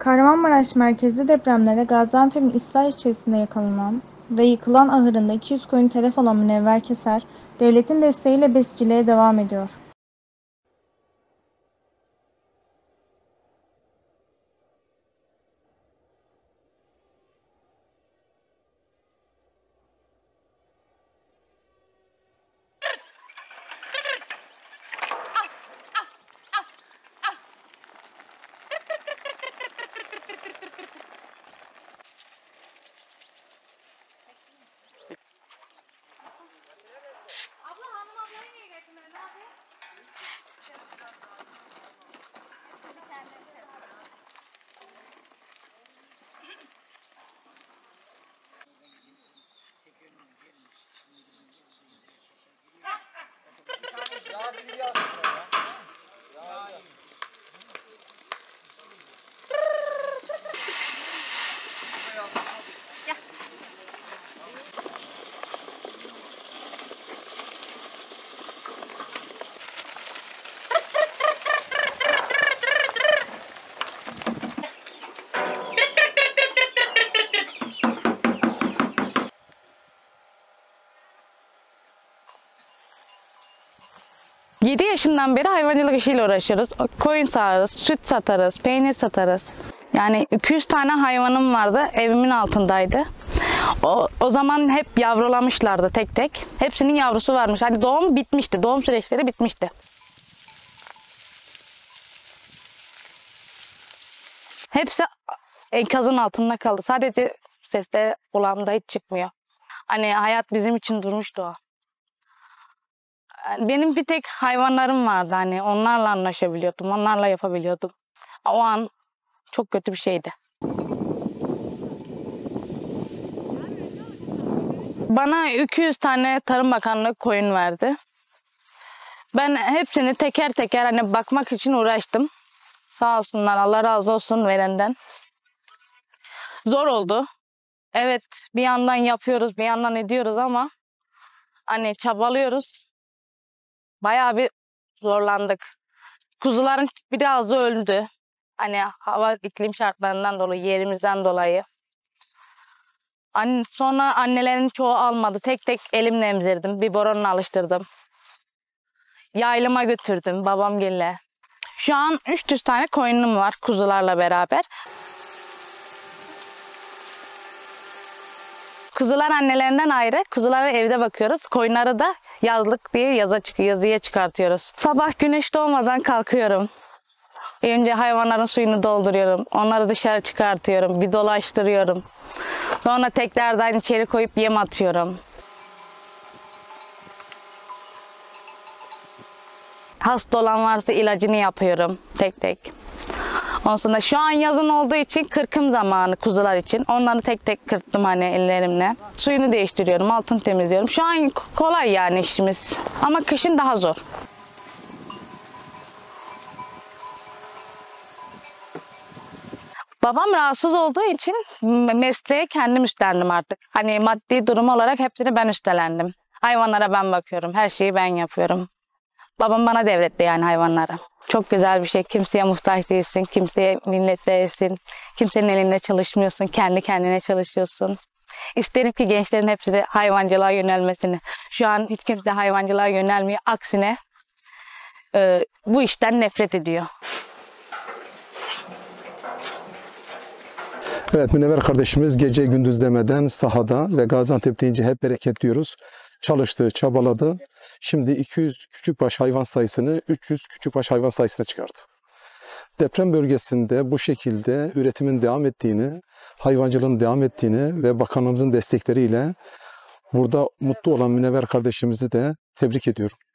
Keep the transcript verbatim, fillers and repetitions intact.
Kahramanmaraş merkezli depremlere Gaziantep'in İslahiye ilçesinde yakalanan ve yıkılan ahırında iki yüz koyun telef olan Münevver Keser, devletin desteğiyle besiciliğe devam ediyor. Abla hanım ablayı niye getirmedin abi? yedi yaşından beri hayvancılık işiyle uğraşıyoruz. Koyun sağarız, süt satarız, peynir satarız. Yani iki yüz tane hayvanım vardı, evimin altındaydı. O, o zaman hep yavrulamışlardı tek tek. Hepsinin yavrusu varmış. Hani doğum bitmişti, doğum süreçleri bitmişti. Hepsi enkazın altında kaldı. Sadece sesleri kulağımda hiç çıkmıyor. Hani hayat bizim için durmuştu o. Benim bir tek hayvanlarım vardı, hani onlarla anlaşabiliyordum, onlarla yapabiliyordum. O an çok kötü bir şeydi. Bana iki yüz tane Tarım Bakanlığı koyun verdi. Ben hepsini teker teker hani bakmak için uğraştım. Sağ olsunlar, Allah razı olsun verenden. Zor oldu. Evet, bir yandan yapıyoruz, bir yandan ediyoruz ama hani çabalıyoruz. Bayağı bir zorlandık. Kuzuların biraz öldü. Hani hava iklim şartlarından dolayı, yerimizden dolayı. Anne, sonra annelerin çoğu almadı. Tek tek elimle emzirdim. Biberonla alıştırdım. Yaylıma götürdüm babamgille. Şu an üç yüz tane koyunum var kuzularla beraber. Kuzular annelerinden ayrı. Kuzulara evde bakıyoruz. Koyunları da yazlık diye yaza çık yazıya çıkartıyoruz. Sabah güneş doğmadan kalkıyorum. Önce hayvanların suyunu dolduruyorum. Onları dışarı çıkartıyorum. Bir dolaştırıyorum. Sonra tekrardan içeri koyup yem atıyorum. Hasta olan varsa ilacını yapıyorum tek tek. Ondan sonra şu an yazın olduğu için kırkım zamanı kuzular için. Onları tek tek kırttım hani ellerimle. Suyunu değiştiriyorum, altını temizliyorum. Şu an kolay yani işimiz. Ama kışın daha zor. Babam rahatsız olduğu için mesleği kendim üstlendim artık. Hani maddi durum olarak hepsini ben üstlendim. Hayvanlara ben bakıyorum, her şeyi ben yapıyorum. Babam bana devretti yani hayvanlara. Çok güzel bir şey. Kimseye muhtaç değilsin, kimseye minnet değilsin. Kimsenin elinde çalışmıyorsun, kendi kendine çalışıyorsun. İsterim ki gençlerin hepsi de hayvancılığa yönelmesini. Şu an hiç kimse hayvancılığa yönelmiyor. Aksine e, bu işten nefret ediyor. Evet, Münevver kardeşimiz gece gündüz demeden sahada ve Gaziantep deyince hep bereket diyoruz. Çalıştı, çabaladı. Şimdi iki yüz küçükbaş hayvan sayısını üç yüz küçükbaş hayvan sayısına çıkardı. Deprem bölgesinde bu şekilde üretimin devam ettiğini, hayvancılığın devam ettiğini ve bakanlığımızın destekleriyle burada mutlu olan Münevver kardeşimizi de tebrik ediyorum.